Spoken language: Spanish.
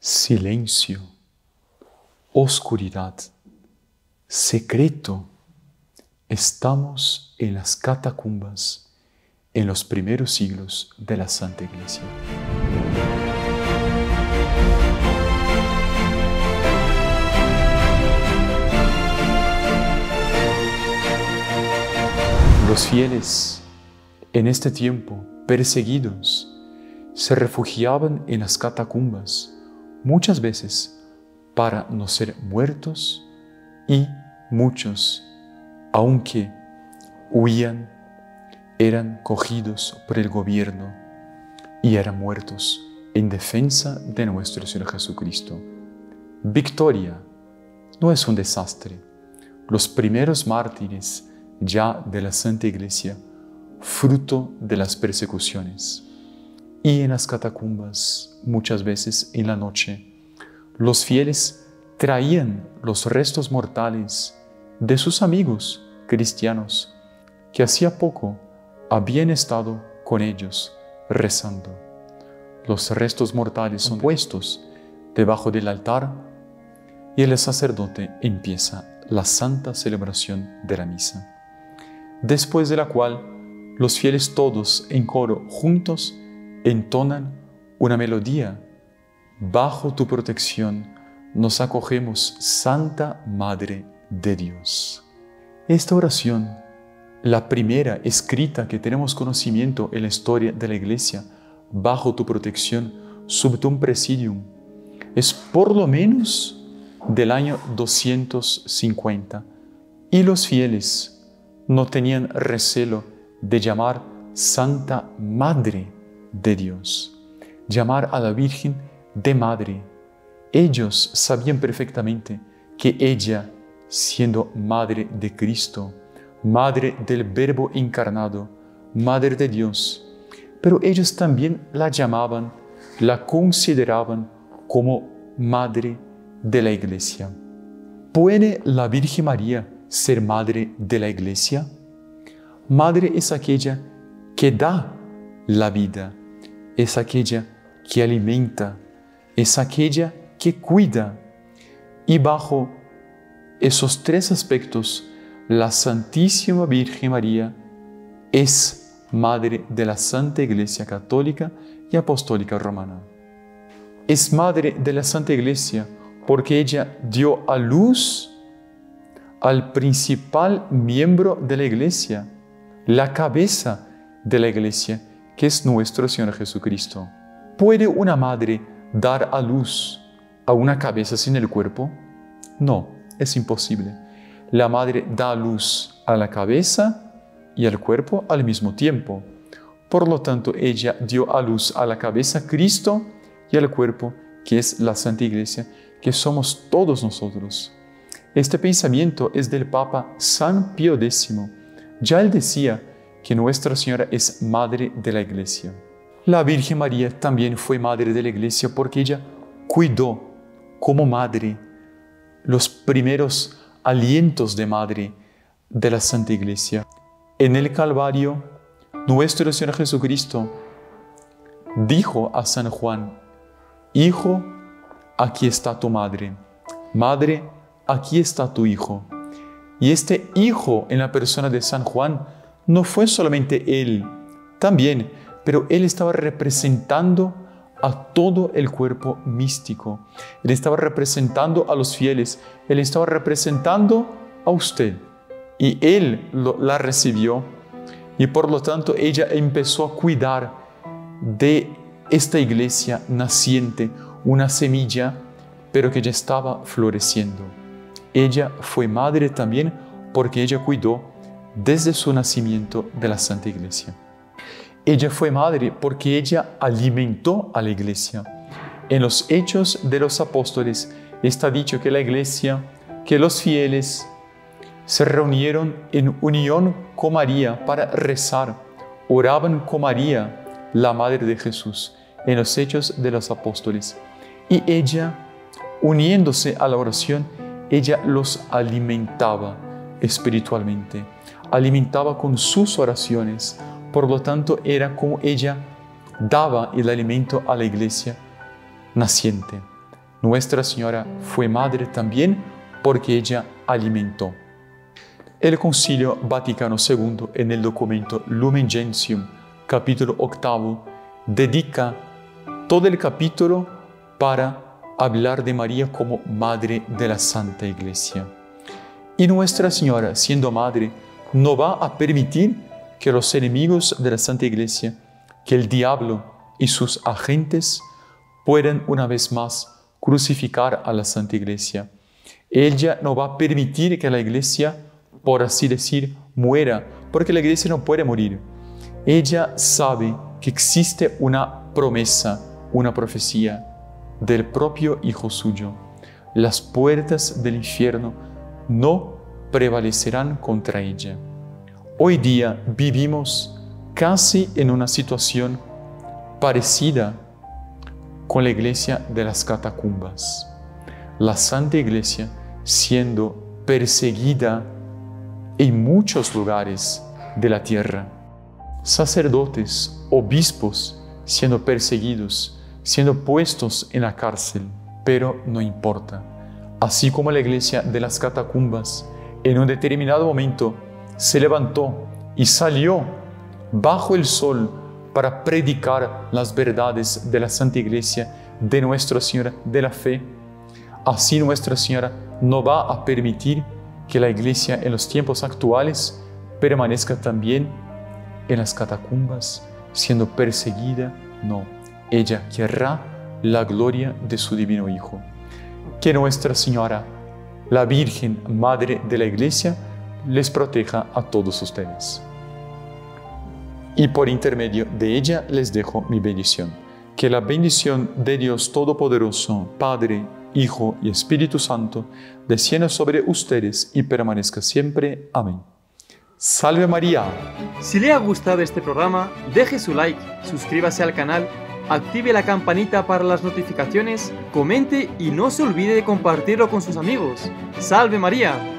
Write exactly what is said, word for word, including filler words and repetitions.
silencio, oscuridad, secreto. Estamos en las catacumbas en los primeros siglos de la Santa Iglesia. Los fieles, en este tiempo perseguidos, se refugiaban en las catacumbas, muchas veces para no ser muertos, y muchos, aunque huían, eran cogidos por el gobierno y eran muertos en defensa de nuestro Señor Jesucristo. Victoria no es un desastre. Los primeros mártires ya de la Santa Iglesia, fruto de las persecuciones. Y en las catacumbas, muchas veces en la noche, los fieles traían los restos mortales de sus amigos cristianos que hacía poco habían estado con ellos rezando. Los restos mortales son puestos debajo del altar y el sacerdote empieza la santa celebración de la misa, después de la cual los fieles todos en coro juntos entonan una melodía. Bajo tu protección nos acogemos, Santa Madre de Dios. Esta oración, la primera escrita que tenemos conocimiento en la historia de la Iglesia, bajo tu protección, sub tuum presidium, es por lo menos del año doscientos cincuenta, y los fieles no tenían recelo de llamar Santa Madre de Dios, llamar a la Virgen de Madre. Ellos sabían perfectamente que ella, siendo Madre de Cristo, Madre del Verbo encarnado, Madre de Dios, pero ellos también la llamaban, la consideraban como Madre de la Iglesia. ¿Puede la Virgen María ser Madre de la Iglesia? Madre es aquella que da la vida, es aquella que alimenta, es aquella que cuida. Y bajo esos tres aspectos, la Santísima Virgen María es Madre de la Santa Iglesia Católica y Apostólica Romana. Es Madre de la Santa Iglesia porque ella dio a luz al principal miembro de la Iglesia, la cabeza de la Iglesia, que es nuestro Señor Jesucristo. ¿Puede una madre dar a luz a una cabeza sin el cuerpo? No, es imposible. La madre da a luz a la cabeza y al cuerpo al mismo tiempo. Por lo tanto, ella dio a luz a la cabeza Cristo y al cuerpo, que es la Santa Iglesia, que somos todos nosotros. Este pensamiento es del Papa San Pío décimo. Ya él decía que Nuestra Señora es Madre de la Iglesia. La Virgen María también fue Madre de la Iglesia porque ella cuidó como madre los primeros alientos de madre de la Santa Iglesia. En el Calvario, nuestro Señor Jesucristo dijo a San Juan: Hijo, aquí está tu madre. Madre, aquí está tu hijo. Y este hijo en la persona de San Juan no fue solamente él, también, pero él estaba representando a todo el cuerpo místico. Él estaba representando a los fieles. Él estaba representando a usted. Y él lo, la recibió. Y por lo tanto ella empezó a cuidar de esta iglesia naciente, una semilla, pero que ya estaba floreciendo. Ella fue madre también porque ella cuidó desde su nacimiento de la Santa Iglesia. Ella fue madre porque ella alimentó a la Iglesia. En los Hechos de los Apóstoles está dicho que la Iglesia, que los fieles se reunieron en unión con María para rezar, oraban con María, la Madre de Jesús, en los Hechos de los Apóstoles. Y ella, uniéndose a la oración, ella los alimentaba espiritualmente, alimentaba con sus oraciones. Por lo tanto, era como ella daba el alimento a la iglesia naciente. Nuestra Señora fue madre también porque ella alimentó. El Concilio Vaticano segundo, en el documento Lumen Gentium, capítulo octavo, dedica todo el capítulo para hablar de María como Madre de la Santa Iglesia. Y Nuestra Señora, siendo Madre, no va a permitir que los enemigos de la Santa Iglesia, que el diablo y sus agentes puedan una vez más crucificar a la Santa Iglesia. Ella no va a permitir que la Iglesia, por así decir, muera, porque la Iglesia no puede morir. Ella sabe que existe una promesa, una profecía del propio Hijo suyo. Las puertas del infierno no prevalecerán contra ella. Hoy día vivimos casi en una situación parecida con la Iglesia de las catacumbas. La Santa Iglesia siendo perseguida en muchos lugares de la tierra. Sacerdotes, obispos siendo perseguidos, siendo puestos en la cárcel, pero no importa. Así como la Iglesia de las catacumbas en un determinado momento se levantó y salió bajo el sol para predicar las verdades de la Santa Iglesia, de Nuestra Señora de la Fe, así Nuestra Señora no va a permitir que la Iglesia en los tiempos actuales permanezca también en las catacumbas, siendo perseguida. No, ella querrá la gloria de su Divino Hijo. Que Nuestra Señora, la Virgen Madre de la Iglesia, les proteja a todos ustedes. Y por intermedio de ella les dejo mi bendición. Que la bendición de Dios Todopoderoso, Padre, Hijo y Espíritu Santo, descienda sobre ustedes y permanezca siempre. Amén. ¡Salve María! Si le ha gustado este programa, deje su like, suscríbase al canal, active la campanita para las notificaciones, comente y no se olvide de compartirlo con sus amigos. ¡Salve María!